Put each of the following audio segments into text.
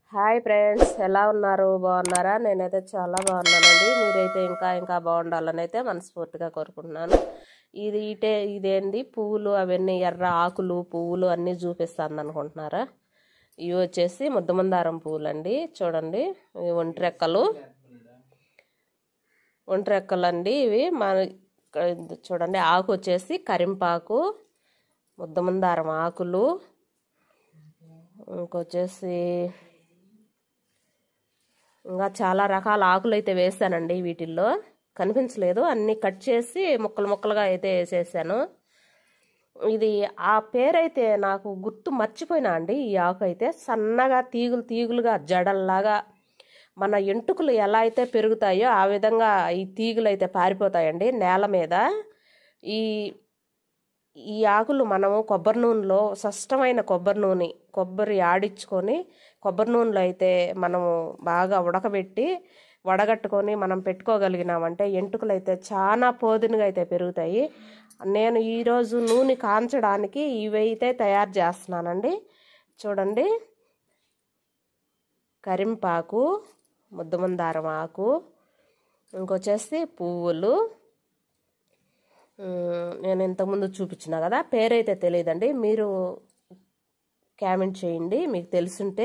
Hi friends, ఎలా ఉన్నారు? బాగున్నారా? నేనైతే చాలా బాగున్నానండి. మీరైతే ఇంకా బాగుండాలని అయితే మనస్ఫూర్తిగా కోరుకుంటున్నాను. ఇదేంది పువ్వులు, అవన్నీ ఎర్ర ఆకులు పువ్వులు అన్నీ చూపిస్తాను అనుకుంటున్నారా? ఇవి వచ్చేసి ముద్దమందారం పువ్వులు అండి. చూడండి, ఇవి ఒంటరెక్కలు అండి. ఇవి చూడండి, ఆకు వచ్చేసి కరింపాకు, ముద్దమందారం ఆకులు, ఇంకొచ్చేసి ఇంకా చాలా రకాల ఆకులు అయితే వేసానండి. వీటిల్లో కనిపించలేదు, అన్నీ కట్ చేసి ముక్కలుగా అయితే వేసేసాను. ఇది ఆ పేరైతే నాకు గుర్తు మర్చిపోయినా అండి. ఈ ఆకు అయితే సన్నగా తీగులుగా జడల్లాగా మన ఎంటుకలు ఎలా అయితే పెరుగుతాయో ఆ విధంగా ఈ తీగులు అయితే పారిపోతాయండి నేల మీద. ఈ ఆకులు మనము కొబ్బరి నూనెలో, స్పష్టమైన కొబ్బరి ఆడించుకొని కొబ్బరి నూనెలో అయితే మనము బాగా ఉడకబెట్టి వడగట్టుకొని మనం పెట్టుకోగలిగినామంటే ఎంటుకలు అయితే చాలా పోదునుగా అయితే పెరుగుతాయి. నేను ఈరోజు నూనె కాంచడానికి ఇవైతే తయారు చేస్తున్నానండి. చూడండి, కరింపాకు, ముద్దమందారం ఆకు, ఇంకొచ్చేసి పువ్వులు. నేను ఇంతకుముందు చూపించిన కదా, పేరైతే తెలియదండి, మీరు కామెంట్ చేయండి మీకు తెలుసుంటే.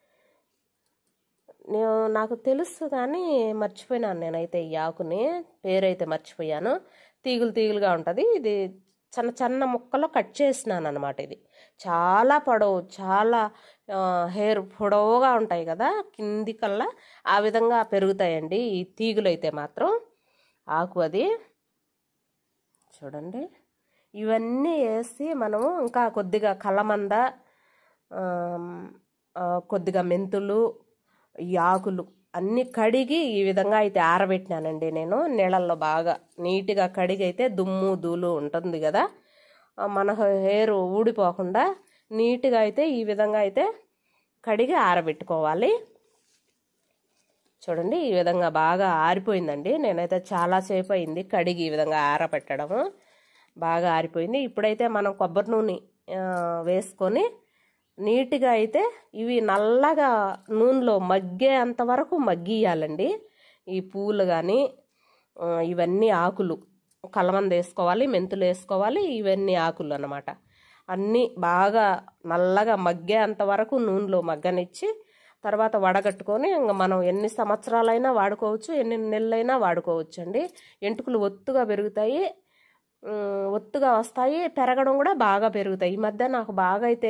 నాకు తెలుసు కానీ మర్చిపోయినాను నేనైతే. ఈ ఆకుని పేరైతే మర్చిపోయాను. తీగులుగా ఉంటుంది. ఇది చిన్న ముక్కలో కట్ చేసినాను అనమాట. ఇది చాలా పొడవు, చాలా హెయిర్ పొడవుగా ఉంటాయి కదా కింది కల్లా, ఆ విధంగా పెరుగుతాయండి ఈ తీగులు అయితే మాత్రం. ఆకు అది చూడండి. ఇవన్నీ వేసి మనము ఇంకా కొద్దిగా కలమంద, కొద్దిగా మెంతులు, ఈ ఆకులు అన్నీ కడిగి ఈ విధంగా అయితే ఆరబెట్టినానండి నేను. నీళ్ళల్లో బాగా నీట్గా కడిగి అయితే దుమ్ము ధూళి ఉంటుంది కదా, మన హెయిర్ ఊడిపోకుండా నీట్గా అయితే ఈ విధంగా అయితే కడిగి ఆరబెట్టుకోవాలి. చూడండి, ఈ విధంగా బాగా ఆరిపోయిందండి. నేనైతే చాలాసేపు అయింది కడిగి ఈ విధంగా ఆరబెట్టడము. బాగా ఆరిపోయింది. ఇప్పుడైతే మనం కొబ్బరి నూనె వేసుకొని నీట్గా అయితే ఇవి నల్లగా నూనెలో మగ్గేంత వరకు మగ్గియాలండి. ఈ పువ్వులు కానీ ఇవన్నీ ఆకులు, కలమంద వేసుకోవాలి, మెంతులు వేసుకోవాలి, ఇవన్నీ ఆకులు అన్నమాట. అన్నీ బాగా నల్లగా మగ్గేంత వరకు నూనెలో మగ్గనిచ్చి తర్వాత వడగట్టుకొని ఇంకా మనం ఎన్ని సంవత్సరాలైనా వాడుకోవచ్చు, ఎన్ని నెలలైనా వాడుకోవచ్చు అండి. ఎంటుకలు ఒత్తుగా పెరుగుతాయి, ఒత్తుగా వస్తాయి, పెరగడం కూడా బాగా పెరుగుతాయి. ఈ మధ్య నాకు బాగా అయితే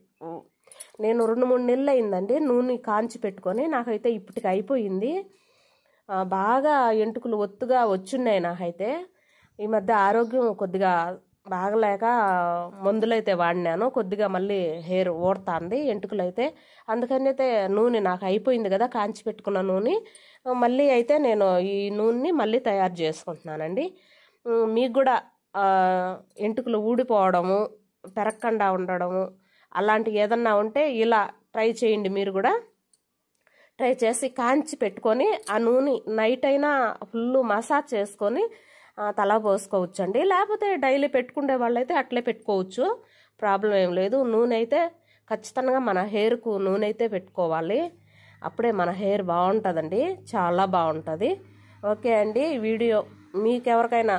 నేను 2-3 నెలలు అయిందండి నూనె కాంచి పెట్టుకొని. నాకైతే ఇప్పటికి అయిపోయింది. బాగా ఎంటుకలు ఒత్తుగా వచ్చున్నాయి నాకైతే. ఈ మధ్య ఆరోగ్యం కొద్దిగా బాగలేక మందులైతే వాడినాను, కొద్దిగా మళ్ళీ హెయిర్ ఊడుతుంది ఎంటుకలు అయితే. అందుకని అయితే నూనె నాకు అయిపోయింది కదా, కాంచి పెట్టుకున్న నూనె మళ్ళీ అయితే నేను ఈ నూనెని మళ్ళీ తయారు చేసుకుంటున్నానండి. మీకు కూడా ఎంటుకలు ఊడిపోవడము, పెరగకుండా ఉండడము అలాంటి ఏదన్నా ఉంటే ఇలా ట్రై చేయండి. మీరు కూడా ట్రై చేసి కాంచి పెట్టుకొని ఆ నూనె నైట్ అయినా ఫుల్ మసాజ్ చేసుకొని తల పోసుకోవచ్చు అండి. లేకపోతే డైలీ పెట్టుకునే వాళ్ళైతే అట్లే పెట్టుకోవచ్చు, ప్రాబ్లం ఏం లేదు. నూనె అయితే ఖచ్చితంగా మన హెయిర్కు నూనె అయితే పెట్టుకోవాలి, అప్పుడే మన హెయిర్ బాగుంటుందండి, చాలా బాగుంటుంది. ఓకే అండి, వీడియో మీకు ఎవరికైనా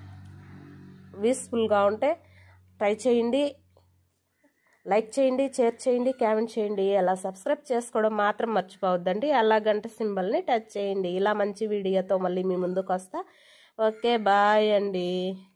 యూస్ఫుల్గా ఉంటే ట్రై చేయండి, లైక్ చేయండి, షేర్ చేయండి, కామెంట్ చేయండి. అలా సబ్స్క్రైబ్ చేసుకోవడం మాత్రం మర్చిపోవద్దండి. అలా గంట సింబల్ని టచ్ చేయండి. ఇలా మంచి వీడియోతో మళ్ళీ మీ ముందుకు వస్తా. ఓకే, బాయ్ అండి.